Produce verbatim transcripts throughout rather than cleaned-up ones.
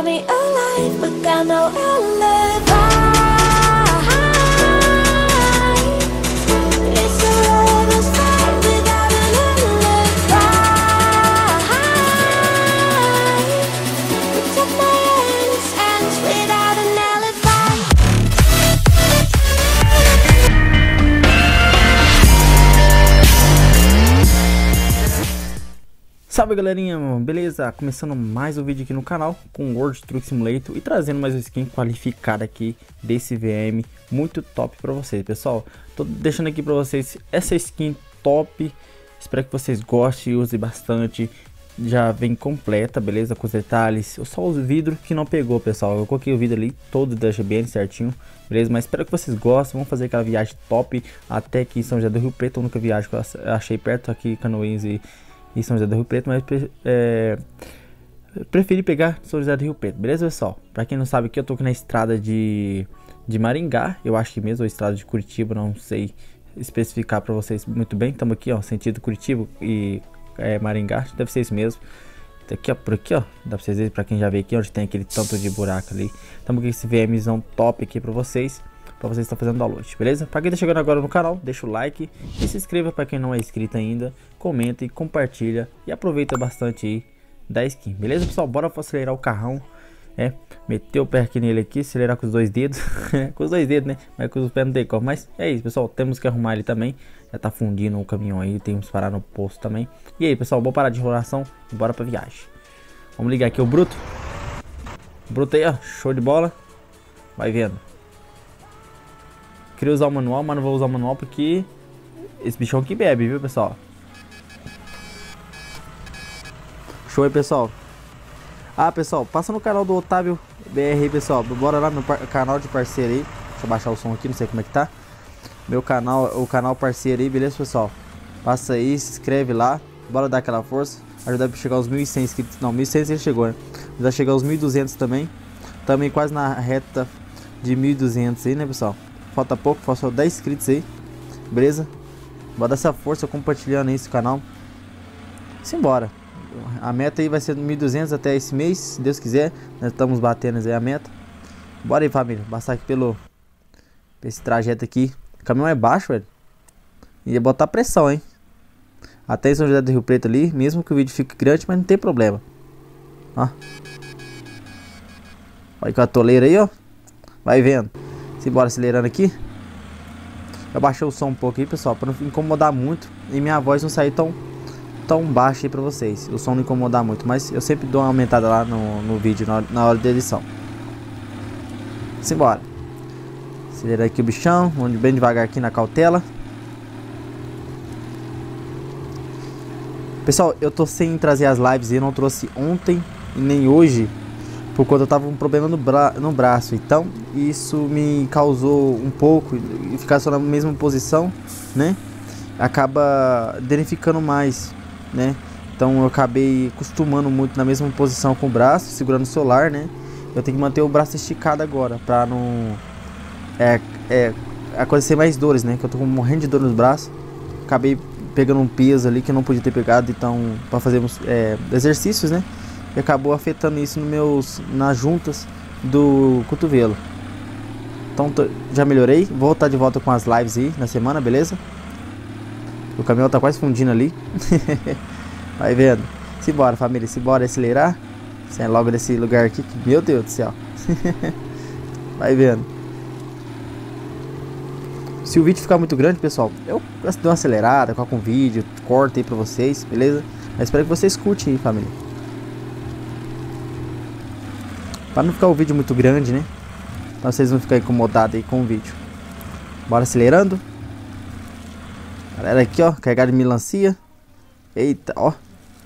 got me alive, but got no alibi. It's a lover's fight without an alibi. Protect my innocence without an alibi. Salve galerinha, beleza? Começando mais um vídeo aqui no canal com World Truck Simulator e trazendo mais uma skin qualificada aqui desse V M muito top pra vocês, pessoal. Tô deixando aqui pra vocês essa skin top, espero que vocês gostem e usem bastante. Já vem completa, beleza? Com os detalhes, só os vidros que não pegou, pessoal. Eu coloquei o vidro ali todo da G B N certinho, beleza? Mas espero que vocês gostem. Vamos fazer aquela viagem top até aqui São José do Rio Preto, a única viagem que eu achei perto aqui, Canoinhas e e São José do Rio Preto, mas é, preferi pegar São José do Rio Preto, beleza, pessoal? Pra quem não sabe, aqui eu tô aqui na estrada de, de Maringá, eu acho que mesmo, ou estrada de Curitiba, não sei especificar pra vocês muito bem. Estamos aqui, ó, sentido Curitiba e é, Maringá, deve ser isso mesmo. Tá aqui, ó, por aqui, ó, dá pra vocês verem, pra quem já veio aqui, onde tem aquele tanto de buraco ali. Estamos com esse VMzão top aqui pra vocês. Pra vocês estão fazendo download, beleza? Pra quem tá chegando agora no canal, deixa o like e se inscreva pra quem não é inscrito ainda. Comenta e compartilha e aproveita bastante aí da skin, beleza, pessoal? Bora acelerar o carrão, é, meter o pé aqui nele aqui, acelerar com os dois dedos, com os dois dedos, né? Mas com os pés não tem como, mas é isso, pessoal, temos que arrumar ele também. Já tá fundindo o caminhão aí, temos que parar no posto também. E aí, pessoal, vou parar de enrolação e bora pra viagem. Vamos ligar aqui o Bruto. Bruto aí, ó, show de bola. Vai vendo. Queria usar o manual, mas não vou usar o manual porque esse bichão aqui bebe, viu, pessoal? Show aí, pessoal. Ah, pessoal, passa no canal do Otávio B R aí, pessoal. Bora lá no canal de parceiro aí. Deixa eu baixar o som aqui, não sei como é que tá. Meu canal, o canal parceiro aí, beleza, pessoal? Passa aí, se inscreve lá. Bora dar aquela força. Ajudar pra chegar aos mil e cem inscritos. Não, mil e cem ele chegou, né? Já chegar aos mil e duzentos também. Também quase na reta de mil e duzentos aí, né, pessoal? Falta pouco, falta dez inscritos aí, beleza? Bora dar essa força compartilhando aí esse canal. Simbora. A meta aí vai ser mil e duzentos até esse mês, se Deus quiser. Nós estamos batendo aí a meta. Bora aí, família. Passar aqui pelo esse trajeto aqui. O caminhão é baixo, velho. Ia botar pressão, hein? Até São José do Rio Preto ali. Mesmo que o vídeo fique grande, mas não tem problema. Ó. Olha com a toleira aí, ó. Vai vendo. Simbora acelerando aqui. Eu baixei o som um pouco aí, pessoal, para não incomodar muito e minha voz não sair tão tão baixa aí para vocês. O som não incomodar muito, mas eu sempre dou uma aumentada lá no, no vídeo na, na hora da edição. Simbora. Acelerar aqui o bichão, vamos bem devagar aqui na cautela. Pessoal, eu tô sem trazer as lives, eu não trouxe ontem e nem hoje, por conta eu tava com um problema no, bra no braço, então isso me causou um pouco, e ficar só na mesma posição, né, acaba danificando mais, né, então eu acabei acostumando muito na mesma posição com o braço, segurando o celular, né, eu tenho que manter o braço esticado agora, pra não é, é, acontecer mais dores, né, que eu tô morrendo de dor nos braços, acabei pegando um peso ali que eu não podia ter pegado, então, pra fazermos é, exercícios, né, e acabou afetando isso nos meus, nas juntas do cotovelo. Então tô, já melhorei. Vou estar de volta com as lives aí na semana, beleza? O caminhão tá quase fundindo ali. Vai vendo. Simbora, família, simbora acelerar. Sai logo desse lugar aqui. Meu Deus do céu. Vai vendo. Se o vídeo ficar muito grande, pessoal, eu dou uma acelerada, coloco um vídeo, corto aí pra vocês, beleza? Mas espero que vocês curtem aí, família. Para não ficar o vídeo muito grande, né? Pra vocês não ficarem incomodados aí com o vídeo. Bora acelerando. Galera aqui, ó. Carregado de melancia. Eita, ó.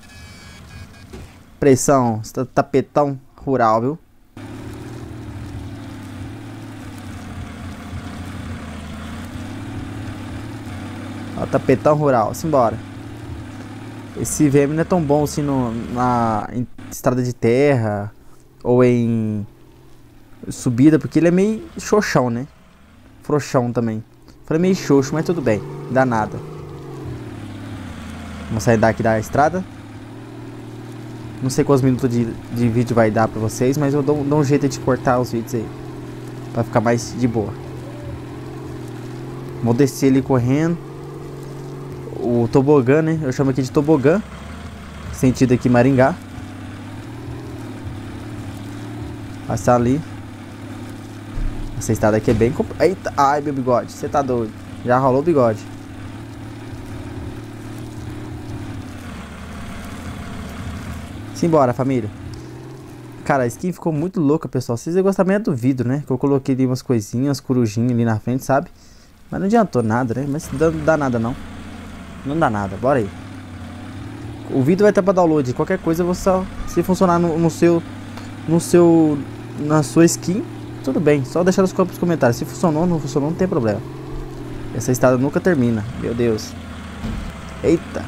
Pressão. Tapetão rural, viu? Ó, tapetão rural. Simbora. Esse V M não é tão bom assim no, na em estrada de terra ou em subida, porque ele é meio xoxão, né? Frouxão também. Falei meio xoxo, mas tudo bem, dá nada. Vamos sair daqui da estrada. Não sei quantos minutos de, de vídeo vai dar pra vocês, mas eu dou, dou um jeito de cortar os vídeos aí. Pra ficar mais de boa. Vou descer ali correndo. O tobogã, né? Eu chamo aqui de tobogã. Sentido aqui Maringá. Passar ali. Essa estrada aqui é bem... Comp... Eita! Ai, meu bigode. Você tá doido. Já rolou o bigode. Simbora, família. Cara, a skin ficou muito louca, pessoal. Vocês iam gostar mesmo do vidro, né? Que eu coloquei ali umas coisinhas, umas corujinhas ali na frente, sabe? Mas não adiantou nada, né? Mas não dá nada, não. Não dá nada. Bora aí. O vídeo vai estar para download. Qualquer coisa, você só... Se funcionar no, no seu... No seu... Na sua skin, tudo bem. Só deixar nos comentários. Se funcionou ou não funcionou, não tem problema. Essa estrada nunca termina. Meu Deus. Eita.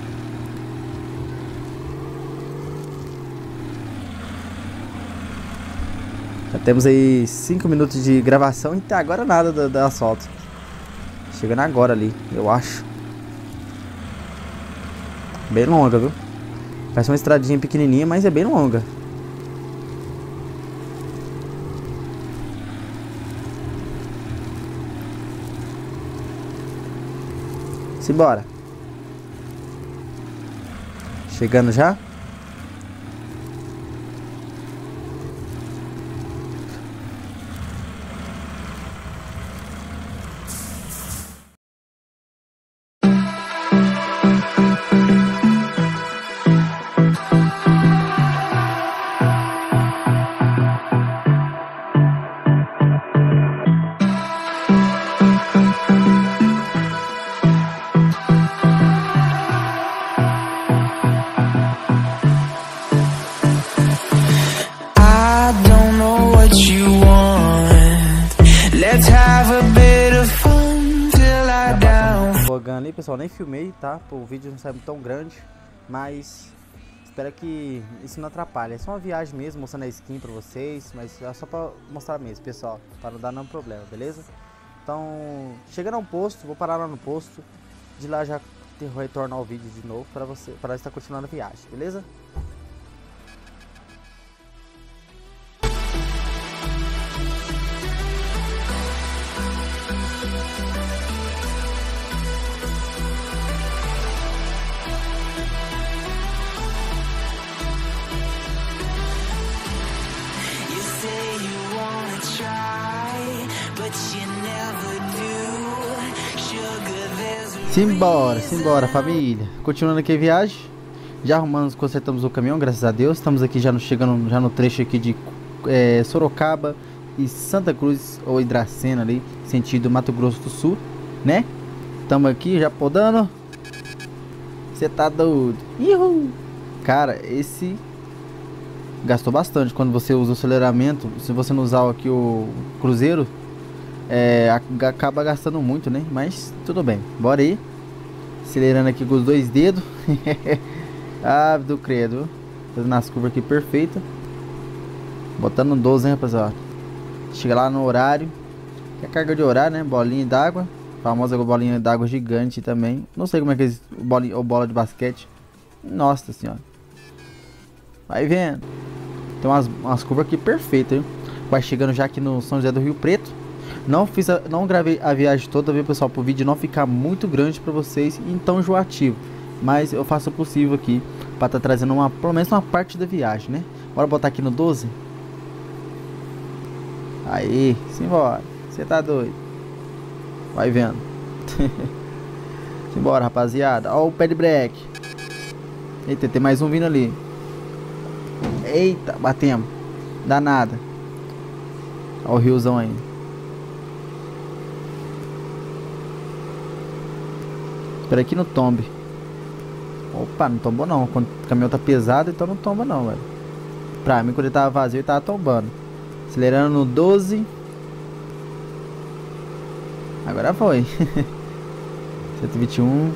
Já temos aí cinco minutos de gravação e até agora nada do, do asfalto. Chegando agora ali, eu acho. Bem longa, viu? Parece uma estradinha pequenininha, mas é bem longa. Simbora. Chegando já. Ali, pessoal, nem filmei, tá? Pô, o vídeo não saiu tão grande, mas espero que isso não atrapalhe. É só uma viagem mesmo, mostrando a skin pra vocês, mas é só pra mostrar mesmo, pessoal, para não dar nenhum problema, beleza? Então, chegando a um posto, vou parar lá no posto, de lá já retornar o vídeo de novo para você, para estar continuando a viagem, beleza? Simbora, simbora, família. Continuando aqui a viagem. Já arrumamos, consertamos o caminhão, graças a Deus. Estamos aqui já no, chegando já no trecho aqui de é, Sorocaba e Santa Cruz, ou Hidracena ali, sentido Mato Grosso do Sul, né? Estamos aqui já podando. Você tá doido. Uhul. Cara, esse gastou bastante quando você usa o aceleramento. Se você não usar aqui o cruzeiro, é, acaba gastando muito, né? Mas tudo bem, bora aí. Acelerando aqui com os dois dedos. Ah, do credo. Fazendo as curvas aqui perfeita. Botando doze, hein, rapaziada. Chega lá no horário. Que é carga de horário, né? Bolinha d'água. Famosa bolinha d'água gigante também. Não sei como é que é bolinha ou bola de basquete. Nossa senhora. Vai vendo. Tem umas, umas curvas aqui perfeitas, hein? Vai chegando já aqui no São José do Rio Preto. Não fiz a, não gravei a viagem toda, viu, pessoal, para o vídeo não ficar muito grande para vocês e tão enjoativo, mas eu faço o possível aqui para estar tá trazendo uma, pelo menos uma parte da viagem, né? Bora botar aqui no doze. Aí, simbora. Você tá doido? Vai vendo. Simbora, rapaziada. Ó o pé de break. Eita, tem mais um vindo ali. Eita, batemos. Dá nada. Ó o riozão aí. Espera aqui no tombe. Opa, não tombou não. Quando o caminhão tá pesado, então não tomba não, velho. Pra mim, quando ele tava vazio, ele tava tombando. Acelerando no doze. Agora foi. cento e vinte e um.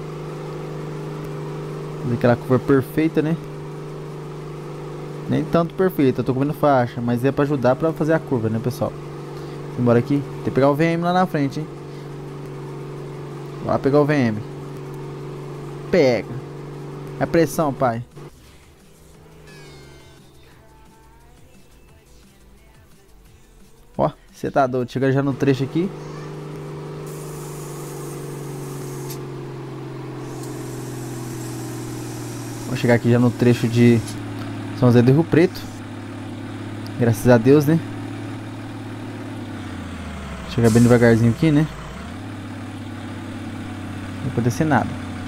Fazer aquela curva perfeita, né? Nem tanto perfeita, eu tô comendo faixa. Mas é pra ajudar pra fazer a curva, né, pessoal? Embora aqui. Tem que pegar o V M lá na frente, hein? Vai pegar o V M. Pega. É pressão, pai. Ó, você tá doido. Chega já no trecho aqui. Vou chegar aqui já no trecho de São José do Rio Preto. Graças a Deus, né? Chegar bem devagarzinho aqui, né? Não vai acontecer nada.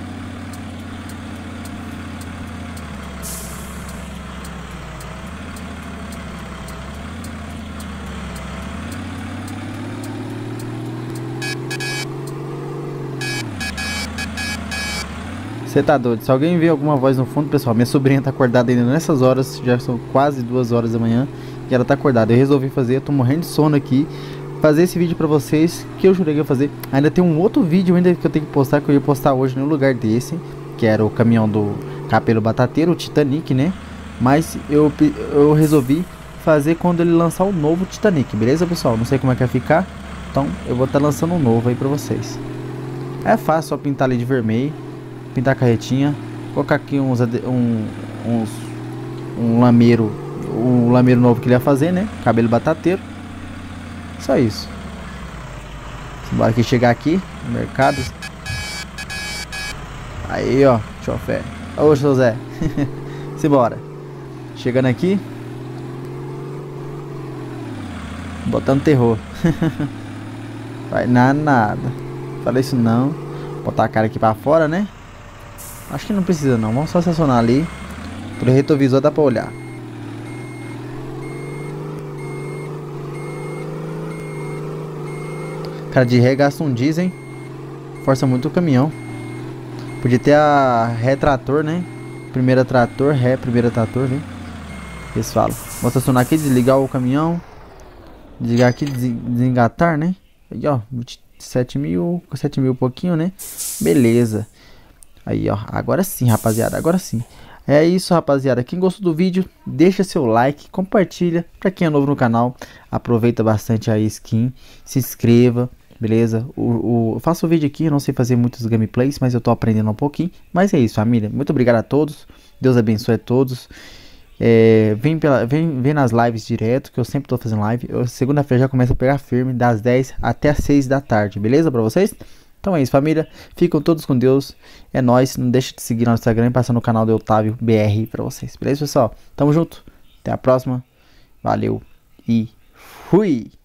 Você tá doido? Se alguém vê alguma voz no fundo, pessoal, minha sobrinha tá acordada ainda nessas horas. Já são quase duas horas da manhã e ela tá acordada. Eu resolvi fazer, eu tô morrendo de sono aqui. Fazer esse vídeo pra vocês, que eu jurei que ia fazer. Ainda tem um outro vídeo ainda que eu tenho que postar, que eu ia postar hoje no lugar desse, que era o caminhão do Capelo Batateiro, o Titanic, né? Mas eu, eu resolvi fazer quando ele lançar o novo Titanic, beleza, pessoal? Não sei como é que vai ficar, então eu vou estar tá lançando um novo aí pra vocês. É fácil, só pintar ali de vermelho, pintar a carretinha, colocar aqui uns, um, uns um lameiro, um lameiro novo que ele ia fazer, né? Cabelo batateiro. Só isso. Bora aqui chegar aqui no mercado. Aí, ó, chofer. Ô, José. Simbora. Chegando aqui. Botando terror. Vai nada, nada. Falei isso não. Botar a cara aqui pra fora, né? Acho que não precisa não. Vamos só estacionar ali. Pelo retrovisor dá pra olhar. Cara de ré gasta um diesel, hein? Força muito o caminhão. Podia ter a ré trator, né? Primeira trator, ré, primeira trator, né? Eles falam. Vou estacionar aqui, desligar o caminhão. Desligar aqui, desengatar, né? Aí, ó, sete mil, sete mil um pouquinho, né? Beleza. Aí, ó, agora sim, rapaziada, agora sim. É isso, rapaziada. Quem gostou do vídeo, deixa seu like, compartilha. Pra quem é novo no canal, aproveita bastante a skin, se inscreva. Beleza? O, o, eu faço o vídeo aqui, eu não sei fazer muitos gameplays, mas eu tô aprendendo um pouquinho. Mas é isso, família. Muito obrigado a todos. Deus abençoe a todos. É, vem, pela, vem, vem nas lives direto, que eu sempre tô fazendo live. Segunda-feira já começa a pegar firme, das dez até as seis da tarde. Beleza pra vocês? Então é isso, família. Ficam todos com Deus. É nóis. Não deixa de seguir no Instagram e passar no canal do Otávio B R pra vocês. Beleza, pessoal? Tamo junto. Até a próxima. Valeu e fui!